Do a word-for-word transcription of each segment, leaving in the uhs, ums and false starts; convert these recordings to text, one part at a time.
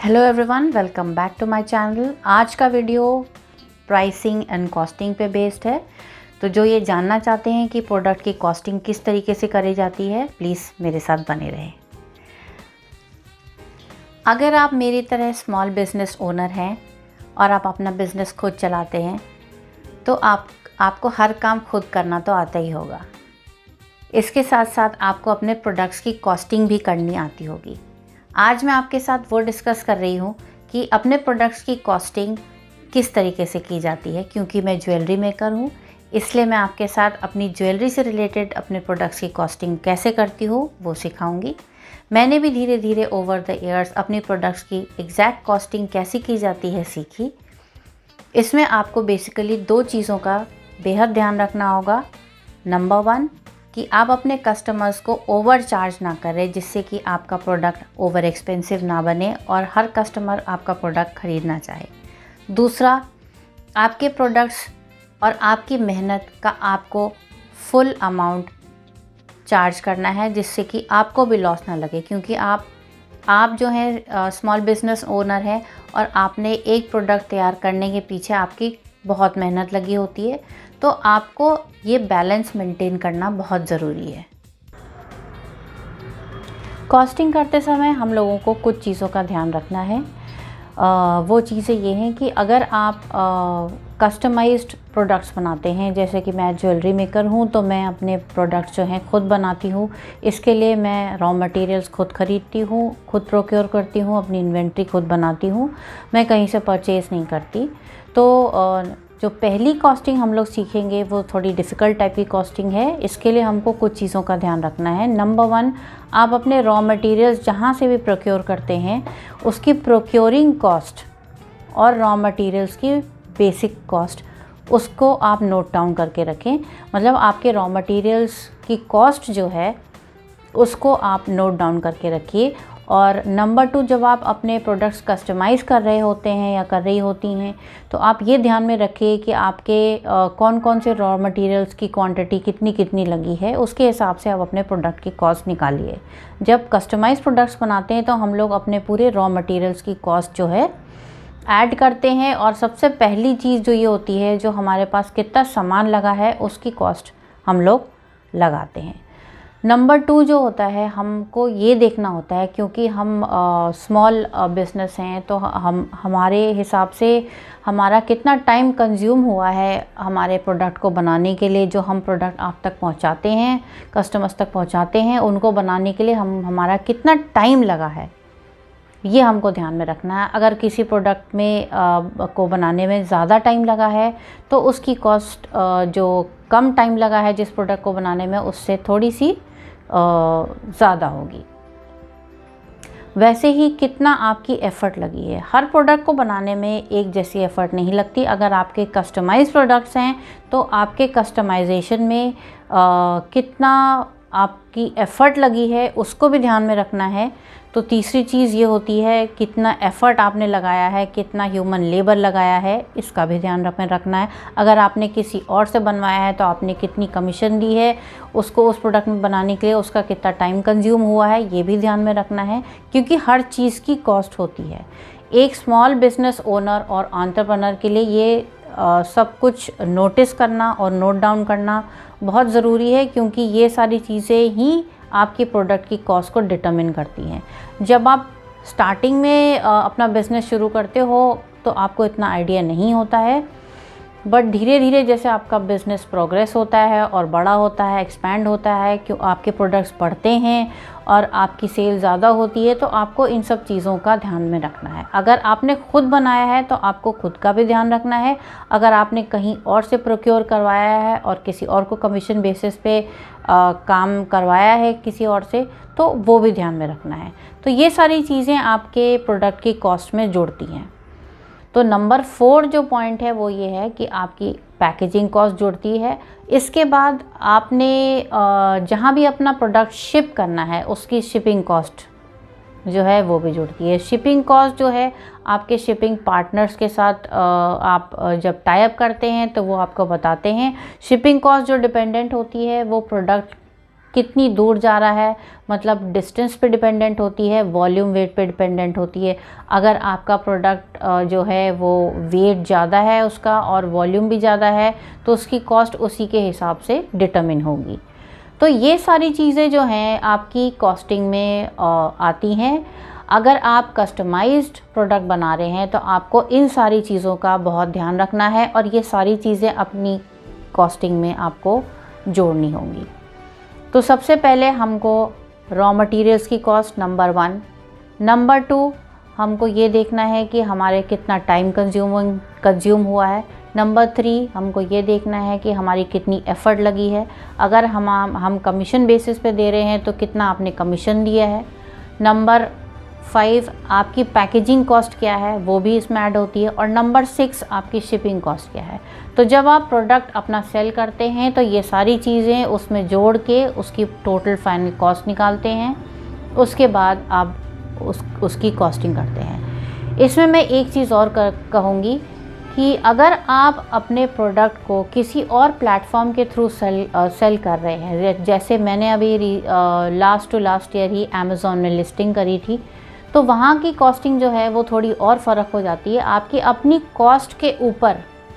Hello everyone, welcome back to my channel. आज का video pricing and costing पे based है। तो जो ये जानना चाहते हैं कि प्रोडक्ट की कॉस्टिंग किस तरीके से करी जाती है, प्लीज़ मेरे साथ बने रहें। अगर आप मेरी तरह स्मॉल बिजनेस ओनर हैं और आप अपना बिजनेस खुद चलाते हैं तो आप आपको हर काम खुद करना तो आता ही होगा। इसके साथ साथ आपको अपने प्रोडक्ट्स की कॉस्टिंग भी करनी आती होगी। आज मैं आपके साथ वो डिस्कस कर रही हूँ कि अपने प्रोडक्ट्स की कॉस्टिंग किस तरीके से की जाती है। क्योंकि मैं ज्वेलरी मेकर हूँ, इसलिए मैं आपके साथ अपनी ज्वेलरी से रिलेटेड अपने प्रोडक्ट्स की कॉस्टिंग कैसे करती हूँ वो सिखाऊंगी। मैंने भी धीरे धीरे ओवर द ईयर्स अपनी प्रोडक्ट्स की एग्जैक्ट कॉस्टिंग कैसे की जाती है सीखी। इसमें आपको बेसिकली दो चीज़ों का बेहद ध्यान रखना होगा। नंबर वन, कि आप अपने कस्टमर्स को ओवर चार्ज ना करें, जिससे कि आपका प्रोडक्ट ओवर एक्सपेंसिव ना बने और हर कस्टमर आपका प्रोडक्ट ख़रीदना चाहे। दूसरा, आपके प्रोडक्ट्स और आपकी मेहनत का आपको फुल अमाउंट चार्ज करना है, जिससे कि आपको भी लॉस ना लगे। क्योंकि आप आप जो है स्मॉल बिजनेस ओनर हैं और आपने एक प्रोडक्ट तैयार करने के पीछे आपकी बहुत मेहनत लगी होती है, तो आपको ये बैलेंस मेंटेन करना बहुत ज़रूरी है। कॉस्टिंग करते समय हम लोगों को कुछ चीज़ों का ध्यान रखना है। आ, वो चीज़ें ये हैं कि अगर आप कस्टमाइज्ड प्रोडक्ट्स बनाते हैं, जैसे कि मैं ज्वेलरी मेकर हूँ तो मैं अपने प्रोडक्ट्स जो हैं खुद बनाती हूँ। इसके लिए मैं रॉ मटेरियल्स खुद ख़रीदती हूँ, खुद प्रोक्योर करती हूँ, अपनी इन्वेंट्री खुद बनाती हूँ, मैं कहीं से परचेज़ नहीं करती। तो आ, जो पहली कॉस्टिंग हम लोग सीखेंगे वो थोड़ी डिफ़िकल्ट टाइप की कॉस्टिंग है। इसके लिए हमको कुछ चीज़ों का ध्यान रखना है। नंबर वन, आप अपने रॉ मटेरियल्स जहाँ से भी प्रोक्योर करते हैं उसकी प्रोक्योरिंग कॉस्ट और रॉ मटेरियल्स की बेसिक कॉस्ट, उसको आप नोट डाउन करके रखें। मतलब आपके रॉ मटेरियल्स की कॉस्ट जो है उसको आप नोट डाउन करके रखिए। और नंबर टू, जब आप अपने प्रोडक्ट्स कस्टमाइज़ कर रहे होते हैं या कर रही होती हैं तो आप ये ध्यान में रखिए कि आपके आ, कौन कौन से रॉ मटेरियल्स की क्वांटिटी कितनी कितनी लगी है, उसके हिसाब से आप अपने प्रोडक्ट की कॉस्ट निकालिए। जब कस्टमाइज़ प्रोडक्ट्स बनाते हैं तो हम लोग अपने पूरे रॉ मटेरियल्स की कॉस्ट जो है ऐड करते हैं, और सबसे पहली चीज़ जो ये होती है, जो हमारे पास कितना सामान लगा है उसकी कॉस्ट हम लोग लगाते हैं। नंबर टू जो होता है, हमको ये देखना होता है, क्योंकि हम स्मॉल बिज़नेस हैं तो हम हमारे हिसाब से हमारा कितना टाइम कंज्यूम हुआ है हमारे प्रोडक्ट को बनाने के लिए। जो हम प्रोडक्ट आप तक पहुंचाते हैं, कस्टमर्स तक पहुंचाते हैं, उनको बनाने के लिए हम हमारा कितना टाइम लगा है, ये हमको ध्यान में रखना है। अगर किसी प्रोडक्ट में आ, को बनाने में ज़्यादा टाइम लगा है तो उसकी कॉस्ट जो कम टाइम लगा है जिस प्रोडक्ट को बनाने में, उससे थोड़ी सी ज़्यादा होगी। वैसे ही कितना आपकी एफ़र्ट लगी है। हर प्रोडक्ट को बनाने में एक जैसी एफ़र्ट नहीं लगती। अगर आपके कस्टमाइज़ प्रोडक्ट्स हैं तो आपके कस्टमाइजेशन में आ, कितना आपकी एफ़र्ट लगी है उसको भी ध्यान में रखना है। तो तीसरी चीज़ ये होती है, कितना एफ़र्ट आपने लगाया है, कितना ह्यूमन लेबर लगाया है, इसका भी ध्यान में रखना है। अगर आपने किसी और से बनवाया है तो आपने कितनी कमीशन दी है उसको उस प्रोडक्ट में बनाने के लिए, उसका कितना टाइम कंज्यूम हुआ है, ये भी ध्यान में रखना है। क्योंकि हर चीज़ की कॉस्ट होती है। एक स्मॉल बिजनेस ओनर और एंटरप्रेन्योर के लिए ये आ, सब कुछ नोटिस करना और नोट डाउन करना बहुत ज़रूरी है, क्योंकि ये सारी चीज़ें ही आपकी प्रोडक्ट की कॉस्ट को डिटरमिन करती हैं। जब आप स्टार्टिंग में अपना बिज़नेस शुरू करते हो तो आपको इतना आइडिया नहीं होता है, बट धीरे धीरे जैसे आपका बिज़नेस प्रोग्रेस होता है और बड़ा होता है, एक्सपैंड होता है, क्यों आपके प्रोडक्ट्स बढ़ते हैं और आपकी सेल ज़्यादा होती है, तो आपको इन सब चीज़ों का ध्यान में रखना है। अगर आपने खुद बनाया है तो आपको खुद का भी ध्यान रखना है। अगर आपने कहीं और से प्रोक्योर करवाया है और किसी और को कमीशन बेसिस पे आ, काम करवाया है किसी और से, तो वो भी ध्यान में रखना है। तो ये सारी चीज़ें आपके प्रोडक्ट की कॉस्ट में जुड़ती हैं। तो नंबर फोर जो पॉइंट है वो ये है कि आपकी पैकेजिंग कॉस्ट जुड़ती है। इसके बाद आपने जहाँ भी अपना प्रोडक्ट शिप करना है उसकी शिपिंग कॉस्ट जो है वो भी जुड़ती है। शिपिंग कॉस्ट जो है आपके शिपिंग पार्टनर्स के साथ आप जब टाई अप करते हैं तो वो आपको बताते हैं। शिपिंग कॉस्ट जो डिपेंडेंट होती है वो प्रोडक्ट कितनी दूर जा रहा है, मतलब डिस्टेंस पे डिपेंडेंट होती है, वॉल्यूम वेट पे डिपेंडेंट होती है। अगर आपका प्रोडक्ट जो है वो वेट ज़्यादा है उसका और वॉल्यूम भी ज़्यादा है तो उसकी कॉस्ट उसी के हिसाब से डिटरमिन होगी। तो ये सारी चीज़ें जो हैं आपकी कॉस्टिंग में आती हैं। अगर आप कस्टमाइज्ड प्रोडक्ट बना रहे हैं तो आपको इन सारी चीज़ों का बहुत ध्यान रखना है और ये सारी चीज़ें अपनी कॉस्टिंग में आपको जोड़नी होंगी। तो सबसे पहले हमको रॉ मटेरियल्स की cost number one. Number two, हमको ये देखना है कि हमारे कितना टाइम कंज्यूमिंग कंज्यूम हुआ है। नंबर थ्री, हमको ये देखना है कि हमारी कितनी एफ़र्ट लगी है। अगर हम हम कमीशन बेसिस पे दे रहे हैं तो कितना आपने कमीशन दिया है। नंबर फाइव, आपकी पैकेजिंग कॉस्ट क्या है, वो भी इसमें ऐड होती है। और नंबर सिक्स, आपकी शिपिंग कॉस्ट क्या है। तो जब आप प्रोडक्ट अपना सेल करते हैं तो ये सारी चीज़ें उसमें जोड़ के उसकी टोटल फाइनल कॉस्ट निकालते हैं। उसके बाद आप उस उसकी कॉस्टिंग करते हैं। इसमें मैं एक चीज़ और कहूँगी कि अगर आप अपने प्रोडक्ट को किसी और प्लेटफॉर्म के थ्रू सेल सेल कर रहे हैं, जैसे मैंने अभी लास्ट टू लास्ट ईयर ही अमेज़ॉन में लिस्टिंग करी थी, तो वहाँ की कॉस्टिंग जो है वो थोड़ी और फ़र्क हो जाती है। आपकी अपनी कॉस्ट के ऊपर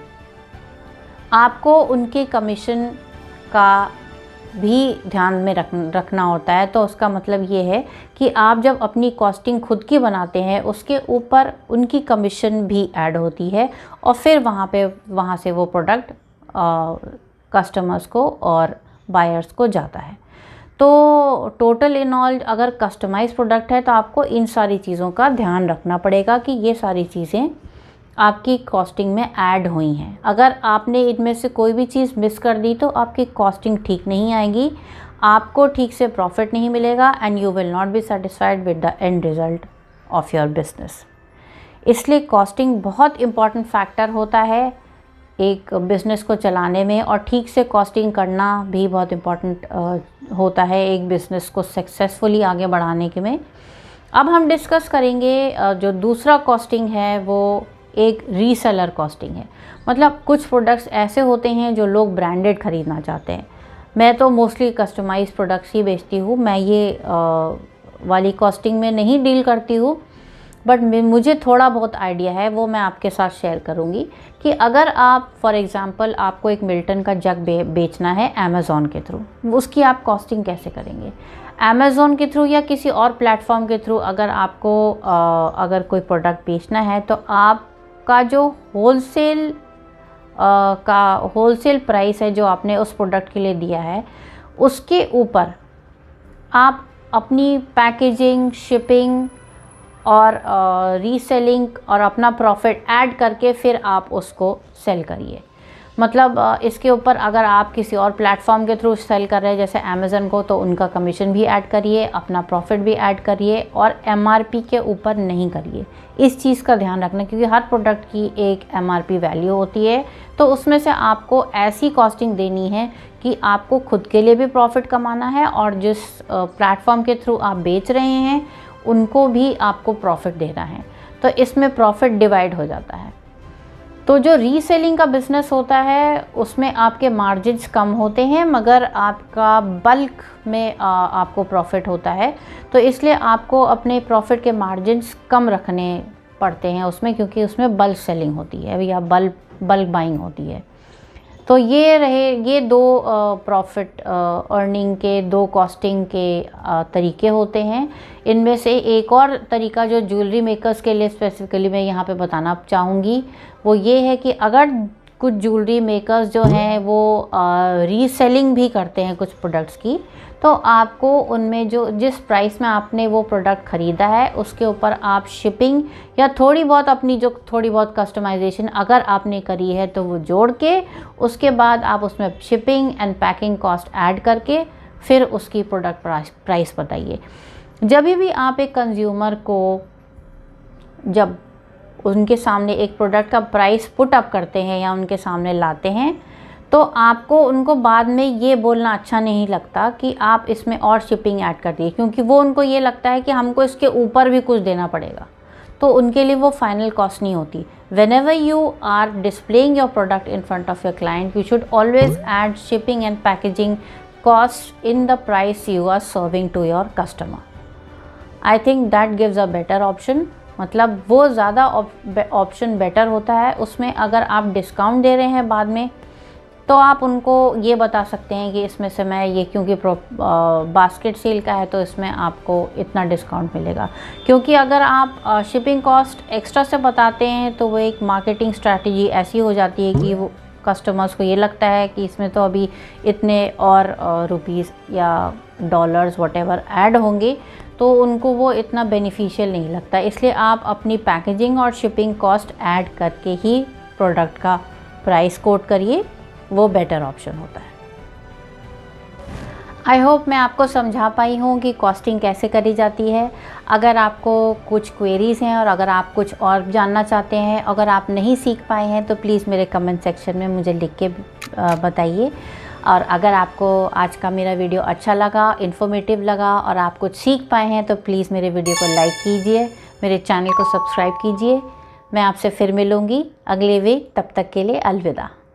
आपको उनके कमीशन का भी ध्यान में रख रखना होता है। तो उसका मतलब ये है कि आप जब अपनी कॉस्टिंग खुद की बनाते हैं उसके ऊपर उनकी कमीशन भी ऐड होती है और फिर वहाँ पे वहाँ से वो प्रोडक्ट कस्टमर्स को और बायर्स को जाता है। तो टोटल इन ऑल अगर कस्टमाइज प्रोडक्ट है तो आपको इन सारी चीज़ों का ध्यान रखना पड़ेगा कि ये सारी चीज़ें आपकी कॉस्टिंग में ऐड हुई हैं। अगर आपने इनमें से कोई भी चीज़ मिस कर दी तो आपकी कॉस्टिंग ठीक नहीं आएगी, आपको ठीक से प्रॉफिट नहीं मिलेगा and you will not be satisfied with the end result of your business. इसलिए कॉस्टिंग बहुत इम्पॉर्टेंट फैक्टर होता है एक बिज़नेस को चलाने में, और ठीक से कॉस्टिंग करना भी बहुत इम्पॉर्टेंट होता है एक बिज़नेस को सक्सेसफुली आगे बढ़ाने के में। अब हम डिस्कस करेंगे जो दूसरा कॉस्टिंग है वो एक रीसेलर कॉस्टिंग है। मतलब कुछ प्रोडक्ट्स ऐसे होते हैं जो लोग ब्रांडेड ख़रीदना चाहते हैं। मैं तो मोस्टली कस्टमाइज्ड प्रोडक्ट्स ही बेचती हूँ, मैं ये आ, वाली कॉस्टिंग में नहीं डील करती हूँ, बट मुझे थोड़ा बहुत आइडिया है, वो मैं आपके साथ शेयर करूँगी कि अगर आप फॉर एग्ज़ाम्पल आपको एक मिल्टन का जग बे, बेचना है अमेज़ॉन के थ्रू, उसकी आप कॉस्टिंग कैसे करेंगे। अमेज़ॉन के थ्रू या किसी और प्लेटफॉर्म के थ्रू अगर आपको आ, अगर कोई प्रोडक्ट बेचना है तो आपका जो होलसेल का होलसेल प्राइस है जो आपने उस प्रोडक्ट के लिए दिया है, उसके ऊपर आप अपनी पैकेजिंग, शिपिंग और रीसेलिंग और अपना प्रॉफिट ऐड करके फिर आप उसको सेल करिए। मतलब इसके ऊपर अगर आप किसी और प्लेटफॉर्म के थ्रू सेल कर रहे हैं जैसे अमेज़न को, तो उनका कमीशन भी ऐड करिए, अपना प्रॉफिट भी ऐड करिए और एमआरपी के ऊपर नहीं करिए। इस चीज़ का ध्यान रखना, क्योंकि हर प्रोडक्ट की एक एमआरपी वैल्यू होती है। तो उसमें से आपको ऐसी कॉस्टिंग देनी है कि आपको खुद के लिए भी प्रॉफिट कमाना है और जिस प्लेटफॉर्म के थ्रू आप बेच रहे हैं उनको भी आपको प्रॉफिट देना है। तो इसमें प्रॉफिट डिवाइड हो जाता है। तो जो रीसेलिंग का बिज़नेस होता है उसमें आपके मार्जिन्स कम होते हैं, मगर आपका बल्क में आ, आपको प्रॉफिट होता है। तो इसलिए आपको अपने प्रॉफिट के मार्जिन्स कम रखने पड़ते हैं उसमें, क्योंकि उसमें बल्क सेलिंग होती है या बल्क बल्क बाइंग होती है। तो ये रहे ये दो प्रॉफिट अर्निंग के दो कॉस्टिंग के आ, तरीके होते हैं। इनमें से एक और तरीका जो ज्वेलरी मेकर्स के लिए स्पेसिफिकली मैं यहाँ पे बताना चाहूँगी वो ये है कि अगर कुछ ज्वेलरी मेकर्स जो हैं वो रीसेलिंग भी करते हैं कुछ प्रोडक्ट्स की, तो आपको उनमें जो जिस प्राइस में आपने वो प्रोडक्ट ख़रीदा है उसके ऊपर आप शिपिंग या थोड़ी बहुत अपनी जो थोड़ी बहुत कस्टमाइजेशन अगर आपने करी है तो वो जोड़ के उसके बाद आप उसमें shipping and packing cost add करके फिर उसकी प्रोडक्ट प्राइस प्राइस बताइए। जब भी आप एक कंज्यूमर को जब उनके सामने एक प्रोडक्ट का प्राइस पुट अप करते हैं या उनके सामने लाते हैं, तो आपको उनको बाद में ये बोलना अच्छा नहीं लगता कि आप इसमें और शिपिंग ऐड कर दिए, क्योंकि वो उनको ये लगता है कि हमको इसके ऊपर भी कुछ देना पड़ेगा। तो उनके लिए वो फाइनल कॉस्ट नहीं होती। whenever you are displaying your product in front of your client, you should always add shipping and packaging cost in the price you are serving to your customer. I think that gives a better option. मतलब वो ज़्यादा option better होता है। उसमें अगर आप discount दे रहे हैं बाद में, तो आप उनको ये बता सकते हैं कि इसमें से मैं ये, क्योंकि बास्केट सेल का है तो इसमें आपको इतना डिस्काउंट मिलेगा। क्योंकि अगर आप शिपिंग कॉस्ट एक्स्ट्रा से बताते हैं तो वो एक मार्केटिंग स्ट्रैटेजी ऐसी हो जाती है कि वो कस्टमर्स को ये लगता है कि इसमें तो अभी इतने और रुपीस या डॉलर्स वटेवर ऐड होंगे, तो उनको वो इतना बेनिफिशियल नहीं लगता। इसलिए आप अपनी पैकेजिंग और शिपिंग कॉस्ट ऐड करके ही प्रोडक्ट का प्राइस कोट करिए, वो बेटर ऑप्शन होता है। आई होप मैं आपको समझा पाई हूँ कि कॉस्टिंग कैसे करी जाती है। अगर आपको कुछ क्वेरीज़ हैं और अगर आप कुछ और जानना चाहते हैं, अगर आप नहीं सीख पाए हैं, तो प्लीज़ मेरे कमेंट सेक्शन में मुझे लिख के बताइए। और अगर आपको आज का मेरा वीडियो अच्छा लगा, इन्फॉर्मेटिव लगा और आप कुछ सीख पाए हैं, तो प्लीज़ मेरे वीडियो को लाइक कीजिए, मेरे चैनल को सब्सक्राइब कीजिए। मैं आपसे फिर मिलूँगी अगले वीक, तब तक के लिए अलविदा।